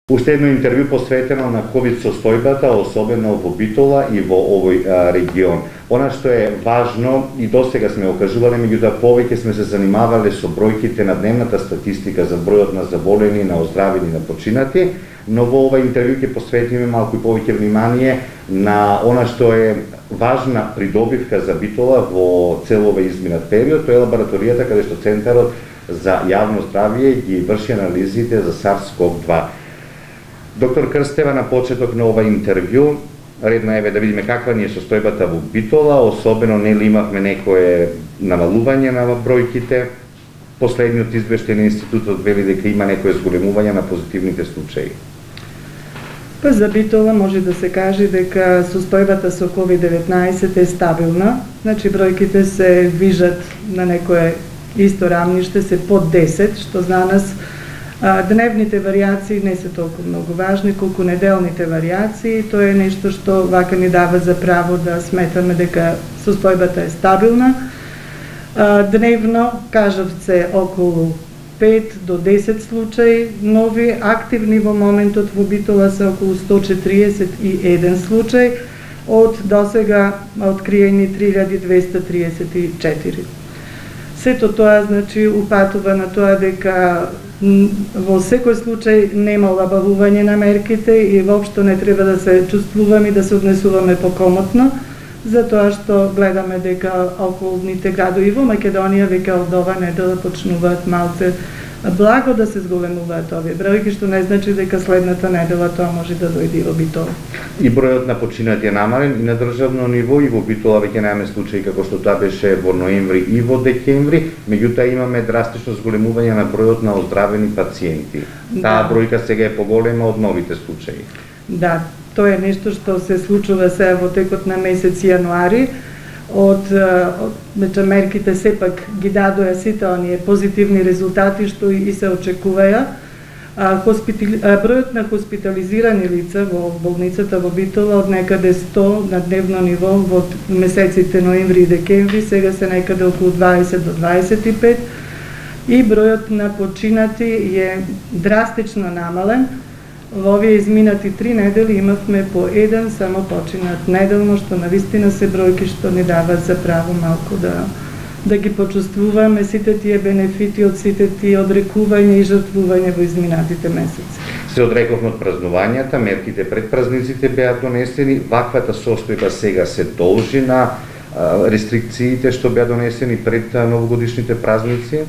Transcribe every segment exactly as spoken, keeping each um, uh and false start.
Уште едно интервју посветено на ковид состојбата, особено во Битола и во овој а, регион. Она што е важно и досега сме окажувале, меѓутоа повеќе сме се занимавале со бројките на дневната статистика за бројот на заболени, на оздравени, на починати, но во ова интервју ќе посветиме малку повеќе внимание на она што е важна придобивка за Битола во целове изминат период, тоа е лабораторијата каде што Центарот за јавно здравје ги врши анализите за SARS CoV два. Доктор Крстева, на почеток на ова интервју, редно е да видиме каква ни е состојбата во Битола, особено нели имавме некое намалување на бројките. Последниот извештај на институтот вели дека има некое зголемување на позитивните случаи. Па за Битола може да се каже дека состојбата со ковид деветнаесет е стабилна, значи бројките се движат на некое исто рамниште, се под десет, што за нас а, дневните варијации не се толку многу важни колку неделните варијации. Тоа е нешто што вака ни дава за право да сметаме дека состојбата е стабилна. А, дневно кажавце околу пет до десет случаи нови, активни во моментот во Битола се околу сто четириесет и еден случај, од досега откриени три илјади двесте триесет и четири. Сето тоа значи упатува на тоа дека во секој случај нема олабавување на мерките и воопшто не треба да се чувствуваме и да се однесуваме покомотно, затоа што гледаме дека околните градови во Македонија веќе од ова недела почнуваат малце благо да се зголемуваат овие бројки, што не значи дека следната недела тоа може да дојде во Битола. И бројот на починати е намален и на државно ниво, и во Битола веќе немаме случаи како што тоа беше во ноември и во декември, меѓутоа имаме драстично зголемување на бројот на оздравени пациенти. Да. Таа бројка сега е поголема од новите случаи. Да, тоа е нешто што се случува сега во текот на месец јануари. Од, од мерките сепак ги дадоа сите оние позитивни резултати што и се очекуваја. Хоспитали... Бројот на хоспитализирани лица во болницата во Битола од некаде сто на дневно ниво во месеците ноември и декември, сега се некаде околу дваесет до дваесет и пет, и бројот на починати е драстично намален. Во овие изминати три недели имавме по еден само починат неделно, што навистина се бројки што ни дават за право малку да да ги почувствуваме сите тие бенефити од сите тие одрекувања и жртвување во изминатите месеци. Се одрековме од празнувањата, мерките пред празниците беа донесени, ваквата состојба сега се должи на рестрикциите што беа донесени пред новогодишните празници.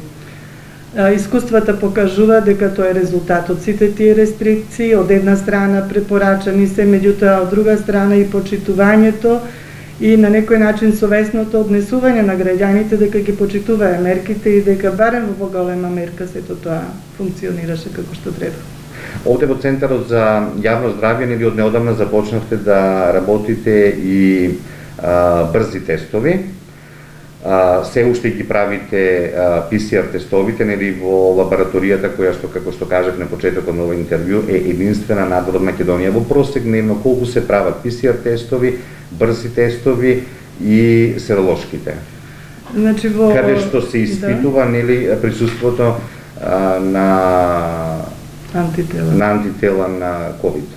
Искуствата покажува дека тоа е резултат од сите тие рестрикции, од една страна препорачани се, меѓутоа од друга страна и почитувањето и на некој начин совесното однесување на граѓаните дека ги почитуваа мерките и дека барем во голема мерка сето тоа функционираше како што треба. Овде во Центарот за јавно здравје нели однеодамна започнавте да работите и а, брзи тестови. Uh, се уште ги правите uh, пи си ар тестовите, нели во лабораторијата која што, како што кажав на почетокот на ова интервју, е единствена надвор од Македонија. Во просек дневно колку се прават пи си ар тестови, брзи тестови и серолошките? Значи во... Каде што се испитува, да, нели присуството uh, на антитела. на антитела на ковид.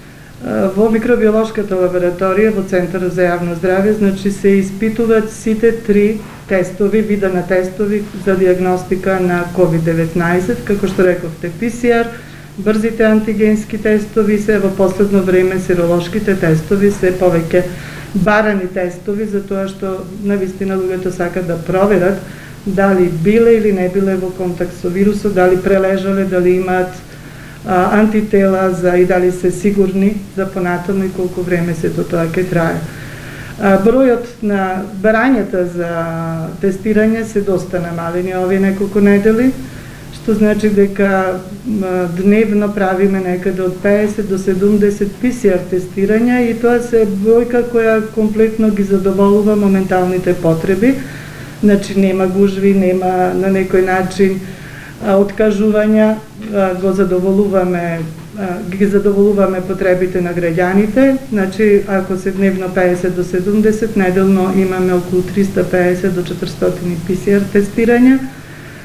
Во микробиолошката лабораторија во Центарот за јавно здравје, значи се испитуваат сите три тестови, вида на тестови за диагностика на ковид деветнаесет, како што рековте, пи си ар, брзите антигенски тестови, се во последно време серолошките тестови се повеќе барани тестови, затоа што навистина луѓето сакат да проверат дали биле или не биле во контакт со вирусот, дали прележале, дали имаат А, антитела за и дали се сигурни за понатаму и колку време сето тоа ќе трае. А, бројот на барањата за тестирање се доста намалени овие неколку недели, што значи дека а, дневно правиме некаде од пеесет до седумдесет пи си ар тестирања и тоа се бројка која комплетно ги задоволува моменталните потреби. Значи нема гужви, нема на некој начин откажувања, го задоволуваме, ги задоволуваме потребите на граѓаните. Значи, ако се дневно пеесет до седумдесет, неделно имаме околу триста пеесет до четиристотини пи си ар тестирања.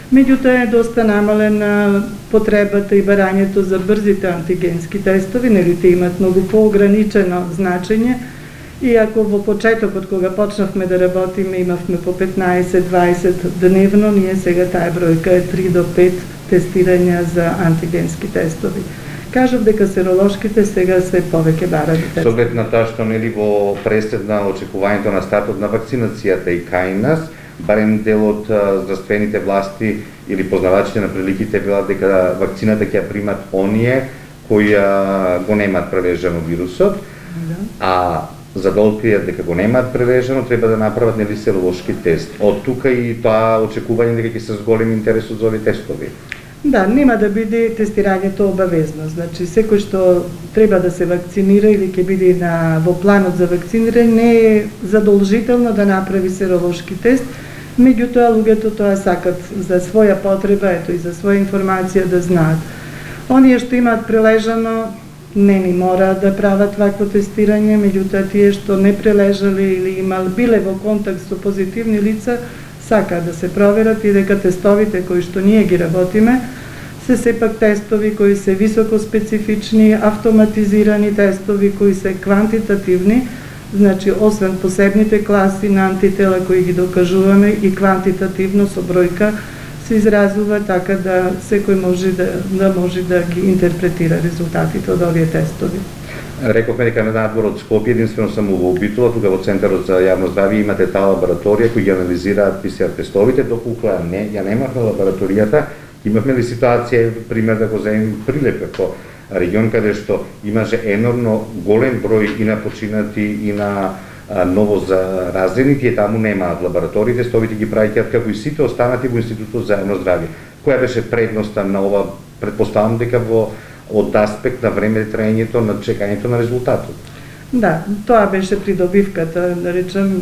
Меѓутоа е доста намалена потребата и барањето за брзите антигенски тестови, нели те имат многу поограничено значење. И ако во почетокот, кога почнавме да работиме, имавме по петнаесет-дваесет дневно, ние сега таа бројка е три до пет тестирања за антигенски тестови. Кажав дека серолошките сега се повеќе барат тестови. Со оглед на тоа што нели во пресед на очекувањето на стартот на вакцинацијата и кај нас, барем дел од здравствените власти или познавачите на приликите велат дека вакцината ќе ја примат оние кои го немаат прележано вирусот, да. А за да откријат дека го немаат прележано, треба да направат нели серолошки тест. Од тука и тоа очекување дека ќе се зголеми интересот за овие тестови. Да, нема да биде тестирањето обавезно. Значи, секој што треба да се вакцинира или ќе биде на, во планот за вакцинирање, не е задолжително да направи серолошки тест, меѓутоа луѓето тоа сакат за своја потреба, ето и за своја информација да знаат. Оние што имаат прележано, не ни мора да прават вакво тестирање, меѓутоа тие што не прележале или имал биле во контакт со позитивни лица, сакаат да се проверат и дека тестовите кои што ние ги работиме се сепак тестови кои се високо специфични, автоматизирани тестови кои се квантитативни, значи освен посебните класи на антитела кои ги докажуваме и квантитативно со бројка се изразува така да секој може да, да може да ги интерпретира резултатите од овие тестови. Рековме дека на надвор од Скопје, единствено само во Битола, тука во Центарот за јавно здравје имате таа лабораторија кои ги анализираат пе се ар тестовите, доколку ја не, ја немавме лабораторијата, имавме ли ситуација, пример да го земем Прилеп, како регион каде што имаше енормно голем број и на починати и на а, ново заразени, тие таму немаат лаборатории, тестовите ги праќаат како и сите останати во Институтот за јавно здравје. Која беше предноста на ова? Предпоставам дека во од аспект на време траењето на чекањето на резултатот. Да, тоа беше придобивката, да речем,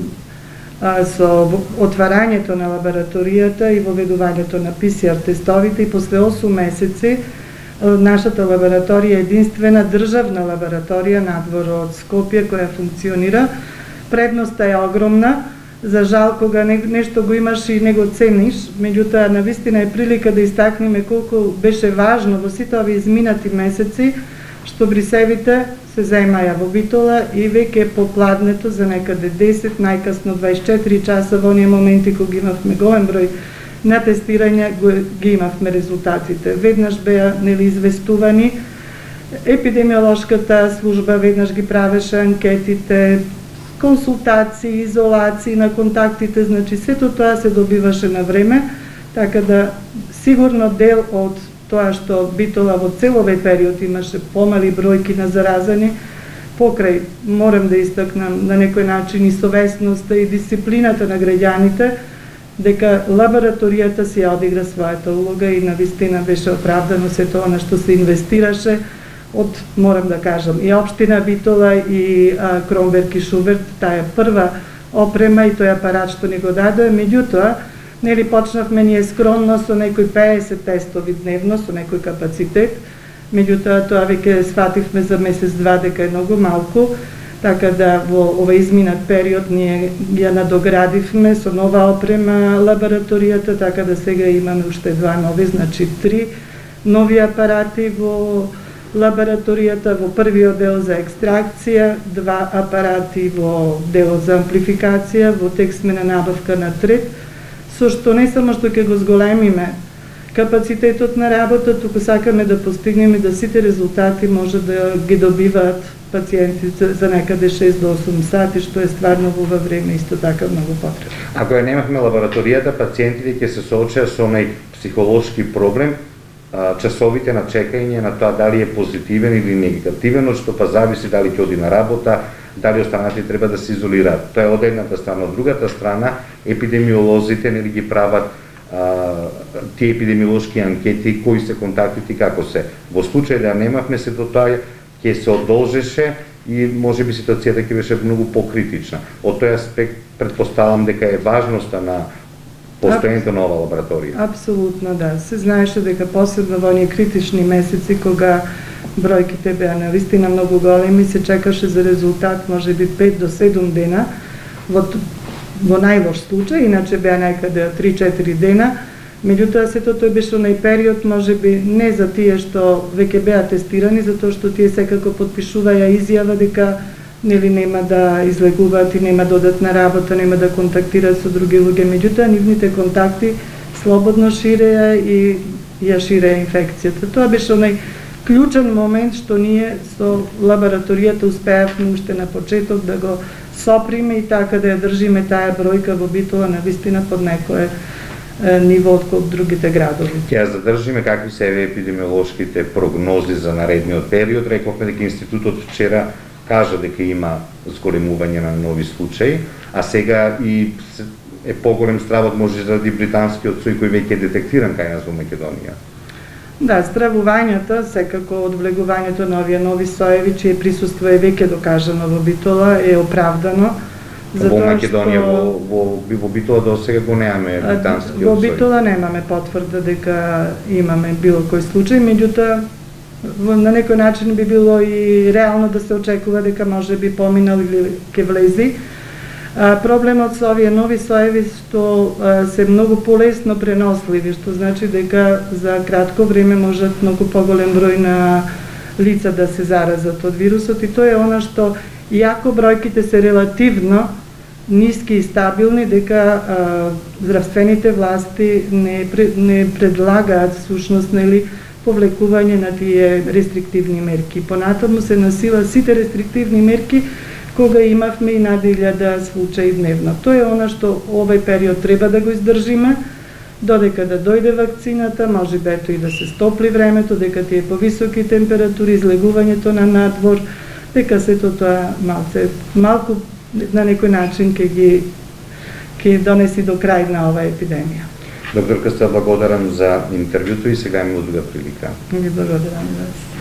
со отварањето на лабораторијата и воведувањето на пе се ар тестовите и после осум месеци нашата лабораторија е единствена државна лабораторија надвор од Скопје која функционира. Предноста е огромна. За жал, кога нешто го имаш и не го цениш, меѓутоа навистина е прилика да истакнеме колку беше важно во сите овие изминати месеци што брисевите се заемаја во Битола и веќе по пладнето за некаде десет, најкасно дваесет и четири часа во оние моменти кога имавме голем број на тестирање, ги имавме резултатите. Веднаш беа нели известувани, епидемиолошката служба веднаш ги правеше анкетите, консултации, изолации на контактите, значи сето тоа се добиваше на време, така да сигурно дел од тоа што Битола во цел овој период имаше помали бројки на заразени, покрај, морам да истакнам на некој начин и совесноста и дисциплината на граѓаните, дека лабораторијата си ја одигра својата улога и навистина беше оправдано сето она што се инвестираше од, морам да кажам, и општина Битола и а, Кромберг и Шуберт, таа е прва опрема и тој апарат што ни го даде, меѓутоа, нели почнавме ние скромно со некои пеесет тестови дневно, со некој капацитет, меѓутоа тоа веќе свативме за месец-два дека е многу малку, така да во овој изминат период ние ја надоградивме со нова опрема лабораторијата, така да сега имаме уште два нови, значи три нови апарати во лабораторијата, во првиот дел за екстракција, два апарати во делот за амплификација, во тек сме на набавка на трет, со што не само што ќе го зголемиме капацитетот на работа, туку сакаме да постигнеме да сите резултати може да ги добиваат пациентите за некаде шест до осум сати, што е стварно во ова време исто така многу потребно. Ако ја немавме лабораторијата, пациентите ќе се соочеа со онај психолошки проблем, часовите на чекање на тоа дали е позитивен или негативен, од што па зависи дали ќе оди на работа, дали останати треба да се изолираат. Тоа е од едната страна. Од другата страна, епидемиолозите нели ги прават а, тие епидемиолошки анкети, кои се контактите и како се. Во случај да немавме се до тоа, ќе се одолжеше и можеби ситуацијата ќе беше многу покритична. Од тој аспект претпоставам дека е важноста на постојањето на ова лабораторија. Апсолутно да. Се знаеше дека посебно во оние критични месеци кога бројките беа навистина многу големи, се чекаше за резултат можеби пет до седум дена, во, во најлош случај, иначе беа некаде три-четири дена, Меѓутоа, сето тој беше онај период, може би не за тие што веќе беа тестирани, затоа што тие секако подпишуваја изјава дека нели нема да излегуваат и нема додатна работа, нема да контактираат со други луѓе. Меѓутоа, нивните контакти слободно ширеја и ја ширеја инфекцијата. Тоа беше онај клучен момент што ние со лабораторијата успеавме уште на почеток да го соприме и така да ја држиме таа бројка во Битола навистина под некое ниво од другите градови. Ќе ја задржиме. Какви се епидемиолошките прогнози за наредниот период? Рековме дека институтот вчера кажа дека има зголемување на нови случаи, а сега и е поголем стравот може заради британскиот сој кој веќе е детектиран кај нас во Македонија. Да, стравувањата, секако од влегувањето на овие нови соеви, чие присуство е веќе докажано во Битола, е оправдано. Во Македонија, во, во, во Битола до сега го немаме британскиот сој. Во Битола немаме потврда дека имаме било кој случај, меѓутоа на некој начин би било и реално да се очекува дека може би поминал или ќе влези. А, проблемот со овие нови соеви што а, се многу полесно преносливи, што значи дека за кратко време можат многу поголем број на лица да се заразат од вирусот, и тоа е она што, иако бројките се релативно ниски и стабилни, дека а, здравствените власти не, не предлагаат всушност, нели, повлекување на тие рестриктивни мерки. Понатаму се насила сите рестриктивни мерки кога имавме и над илјада случаи дневно. Тоа е она што овој период треба да го издржиме, додека да дојде вакцината, може би ето и да се стопли времето, дека тие повисоки температури, излегувањето на надвор, дека сето тоа малце, малку на некој начин ќе ги ќе донеси до крај на оваа епидемија. Докторка, се благодарам за интервјуто и сега имаме друга прилика. Ви благодарам вас.